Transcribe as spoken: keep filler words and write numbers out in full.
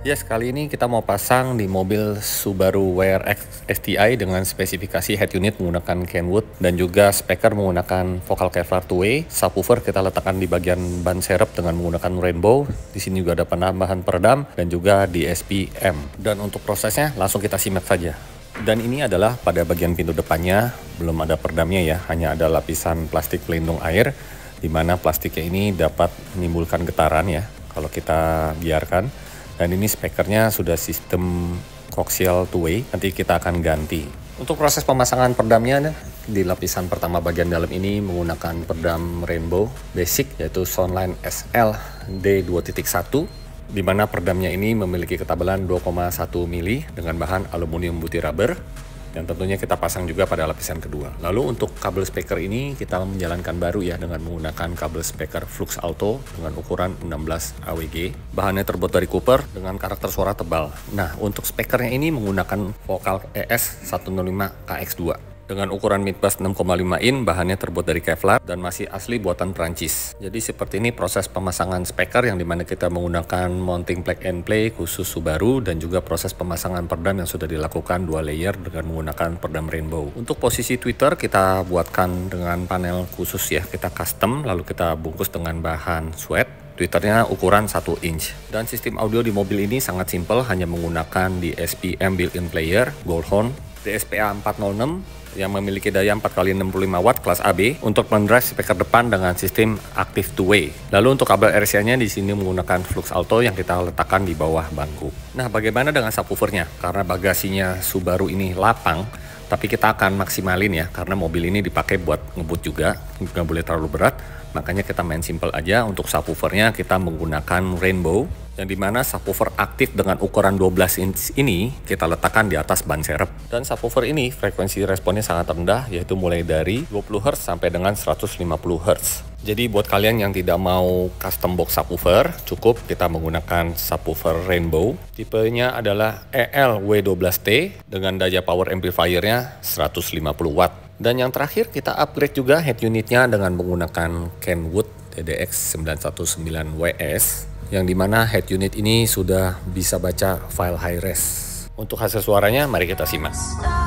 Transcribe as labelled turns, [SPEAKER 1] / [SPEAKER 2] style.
[SPEAKER 1] Ya, sekali ini kita mau pasang di mobil Subaru W R X S T I dengan spesifikasi head unit menggunakan Kenwood dan juga speaker menggunakan vocal Kevlar two way. Subwoofer kita letakkan di bagian ban serep dengan menggunakan rainbow. Di sini juga ada penambahan peredam dan juga D S P M. Dan untuk prosesnya langsung kita simak saja. Dan ini adalah pada bagian pintu depannya, belum ada peredamnya ya, hanya ada lapisan plastik pelindung air, di mana plastiknya ini dapat menimbulkan getaran ya kalau kita biarkan. Dan ini speakernya sudah sistem coaxial two way, nanti kita akan ganti. Untuk proses pemasangan peredamnya di lapisan pertama bagian dalam ini menggunakan peredam rainbow basic yaitu Soundline S L D dua titik satu, di mana peredamnya ini memiliki ketebalan dua koma satu mili dengan bahan aluminium butir rubber. Dan tentunya kita pasang juga pada lapisan kedua. Lalu untuk kabel speaker ini kita menjalankan baru ya dengan menggunakan kabel speaker Flux Alto dengan ukuran enam belas A W G. Bahannya terbuat dari Cooper dengan karakter suara tebal. Nah, untuk speakernya ini menggunakan Vocal E S seratus lima K X dua. Dengan ukuran midbass enam koma lima in, bahannya terbuat dari Kevlar dan masih asli buatan Prancis. Jadi seperti ini proses pemasangan speaker yang dimana kita menggunakan mounting plug and play khusus Subaru dan juga proses pemasangan peredam yang sudah dilakukan dua layer dengan menggunakan peredam rainbow. Untuk posisi tweeter kita buatkan dengan panel khusus ya, kita custom lalu kita bungkus dengan bahan sweat. Tweeternya ukuran satu inch. Dan sistem audio di mobil ini sangat simpel, hanya menggunakan D S P M built-in player, Gold Horn, D S P A empat nol enam yang memiliki daya empat kali enam puluh lima watt kelas A B untuk mendrive speaker depan dengan sistem active two way. Lalu untuk kabel R C A-nya di sini menggunakan Flux Alto yang kita letakkan di bawah bangku. Nah, bagaimana dengan subwoofernya? Karena bagasinya Subaru ini lapang, tapi kita akan maksimalin ya, karena mobil ini dipakai buat ngebut juga, nggak boleh terlalu berat. Makanya kita main simple aja. Untuk subwoofernya kita menggunakan rainbow, yang dimana subwoofer aktif dengan ukuran dua belas inch ini kita letakkan di atas ban serep. Dan subwoofer ini frekuensi responnya sangat rendah, yaitu mulai dari dua puluh hertz sampai dengan seratus lima puluh hertz. Jadi buat kalian yang tidak mau custom box subwoofer, cukup kita menggunakan subwoofer rainbow. Tipenya adalah E L W satu dua T dengan daya power amplifiernya seratus lima puluh watt. Dan yang terakhir kita upgrade juga head unitnya dengan menggunakan Kenwood T D X sembilan satu sembilan W S, yang dimana head unit ini sudah bisa baca file high res. Untuk hasil suaranya mari kita simak.